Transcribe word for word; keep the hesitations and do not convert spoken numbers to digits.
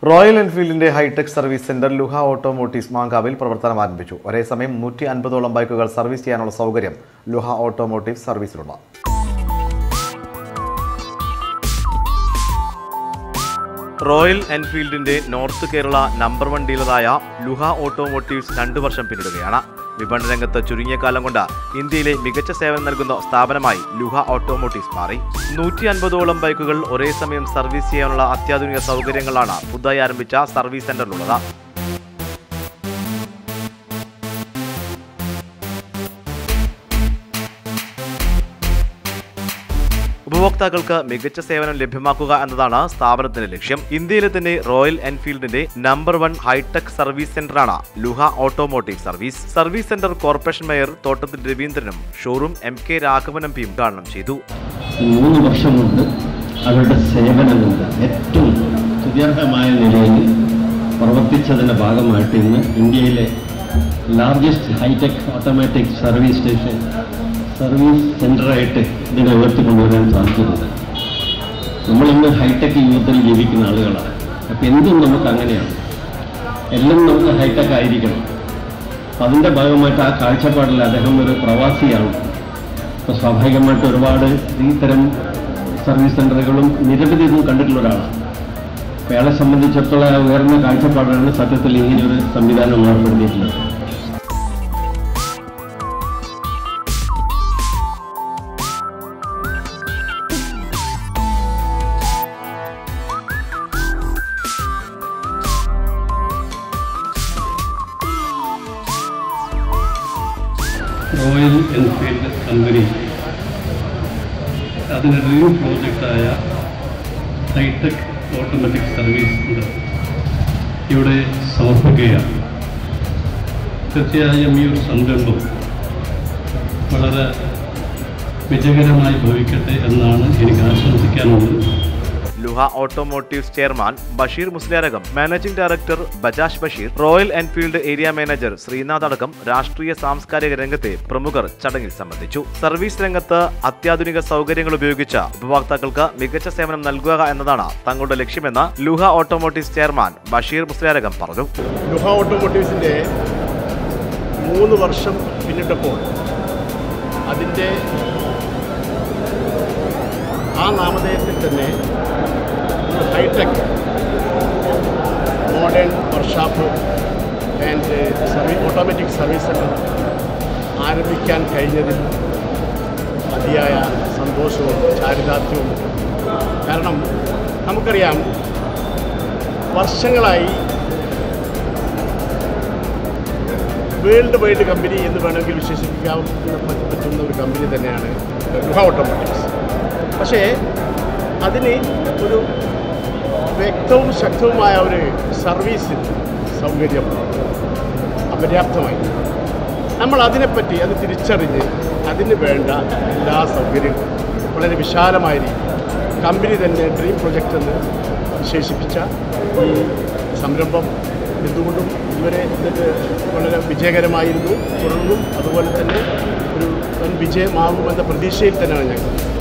Royal എൻഫീൽഡിന്റെ hitech service centre ലുഹ automotives മാങ്കാവിൽ പ്രവർത്തനം ആരംഭിച്ചു. ഒരേ സമയം നൂറ്റി അൻപതോളം ബൈക്കുകൾ സർവീസ് ചെയ്യാനുള്ള സൗകര്യം ലുഹ ഓട്ടോമോട്ടീവ്സ് സർവീസിലുണ്ട്. റോയൽ എൻഫീൽഡിന്റെ നോർത്ത് കേരള നമ്പർ വൺ ഡീലറായ ലുഹ ഓട്ടോമോട്ടീവ്സ് രണ്ടു വർഷം പിന്നിടുകയാണ്. വിപണന രംഗത്ത് ചുരുങ്ങിയ കാലം കൊണ്ട് ഇന്ത്യയിലെ മികച്ച സേവനം നൽകുന്ന സ്ഥാപനമായി ലുഹ ഓട്ടോമോട്ടീവ്സ് മാറി. നൂറ്റി അൻപതോളം ബൈക്കുകൾ ഒരേ സമയം സർവീസ് ചെയ്യാനുള്ള അത്യാധുനിക സൗകര്യങ്ങളാണ് പുതുതായി ആരംഭിച്ച സർവീസ് സെന്ററിലുള്ളത്. ഉപഭോക്താക്കൾക്ക് മികച്ച സേവനം ലഭ്യമാക്കുക എന്നതാണ് സ്ഥാപനത്തിന്റെ ലക്ഷ്യം. ഇന്ത്യയിലെ തന്നെ റോയൽ എൻഫീൽഡിന്റെ നമ്പർ വൺ ഹൈടെക് സർവീസ് സെന്ററാണ് ലുഹ automotive service. Service centre corporation mayor തോട്ടത്തിൽ രവീന്ദ്രനും showroom M K Raghavan M പിയും ഉദ്ഘാടനം ചെയ്തു. മൂന്ന് വർഷം കൊണ്ട് അവരുടെ സേവനം കൊണ്ട് ഏറ്റവും സുദീർഘമായ നിലയിൽ പ്രവർത്തിച്ചതിന്റെ ഭാഗമായിട്ട് ഇന്ന് ഇന്ത്യയിലെ largest hitech automatic service station service സെൻ്ററായിട്ട് ഇതിനെ ഉയർത്തിക്കൊണ്ടുവരാൻ സാധിക്കുന്നുണ്ട്. നമ്മളിന്ന് ഹൈടെക് യുഗത്തിൽ ജീവിക്കുന്ന ആളുകളാണ്. അപ്പം എന്തും നമുക്ക് അങ്ങനെയാണ്, എല്ലാം നമുക്ക് ഹൈടെക് ആയിരിക്കണം. അതിൻ്റെ ഭാഗമായിട്ട് ആ കാഴ്ചപ്പാടിൽ അദ്ദേഹം ഒരു പ്രവാസിയാണ്. അപ്പോൾ സ്വാഭാവികമായിട്ട് ഒരുപാട് ഇത്തരം സർവീസ് സെൻ്ററുകളും നിരവധി ഇതും കണ്ടിട്ടുള്ള ഒരാളാണ്. അപ്പോൾ അയാളെ സംബന്ധിച്ചിടത്തോളം ഉയർന്ന കാഴ്ചപ്പാടാണ് സത്യത്തിൽ ഇങ്ങനെയൊരു സംവിധാനം ഏർപ്പെടുത്തിയിട്ടുള്ളത്. റോയൽ എൻഫീൽഡ് കമ്പനി അതിൻ്റെ ഡ്രീം പ്രോജക്റ്റായ ഹൈടെക് ഓട്ടോമാറ്റിക് സർവീസ് ഇവിടെ സമർപ്പിക്കുകയാണ്. തീർച്ചയായും ഈ ഒരു സംരംഭം വളരെ വിജയകരമായി ഭവിക്കട്ടെ എന്നാണ് എനിക്ക് ആശംസിക്കാനുള്ളത്. Luha automotives chairman Basheer Musliyarakam, managing director Bajash Basheer, Royal Enfield area manager Srinath അടക്കം രാഷ്ട്രീയ സാംസ്കാരിക രംഗത്തെ പ്രമുഖർ ചടങ്ങിൽ സംബന്ധിച്ചു. സർവീസ് രംഗത്ത് അത്യാധുനിക സൗകര്യങ്ങൾ ഉപയോഗിച്ച് ഉപഭോക്താക്കൾക്ക് മികച്ച സേവനം നൽകുക എന്നതാണ് തങ്ങളുടെ ലക്ഷ്യമെന്ന് ലുഹ ഓട്ടോമോട്ടീവ്സ് ചെയർമാൻ ബഷീർ മുസ്ലിയാരകം പറഞ്ഞു. ലുഹ ഓട്ടോമോട്ടീവ്സിന്റെ മൂന്ന് വർഷം പിന്നിട്ടപ്പോൾ അതിൻ്റെ ആ നാമധേയത്തിൽ തന്നെ hitech modern workshop and service automatic service centre ആരംഭിക്കാൻ കഴിഞ്ഞതിൽ അതിയായ സന്തോഷവും ചാരിതാർത്ഥ്യവും. കാരണം നമുക്കറിയാം, വർഷങ്ങളായി വേൾഡ് വൈഡ് കമ്പനി എന്ന് വേണമെങ്കിൽ വിശേഷിപ്പിക്കാൻ പറ്റുന്ന ഒരു കമ്പനി തന്നെയാണ് ലുഹ ഓട്ടോമോട്ടീവ്സ്. പക്ഷേ അതിന് ഒരു വ്യക്തവും ശക്തവുമായ ഒരു സർവീസ് സൗകര്യം അപര്യാപ്തമായി. നമ്മൾ അതിനെപ്പറ്റി അത് തിരിച്ചറിഞ്ഞ് അതിന് വേണ്ട എല്ലാ സൗകര്യങ്ങളും വളരെ വിശാലമായ രീതിയിൽ കമ്പനി തന്നെ ഡ്രീം പ്രൊജക്റ്റ് എന്ന് വിശേഷിപ്പിച്ച ഈ സംരംഭം എന്തുകൊണ്ടും ഇവരെ ഇതിൻ്റെ വളരെ വിജയകരമായിരുന്നു. തുടർന്നും അതുപോലെ തന്നെ ഒരു വൻ വിജയമാകുമെന്ന പ്രതീക്ഷയിൽ തന്നെയാണ് ഞങ്ങൾ.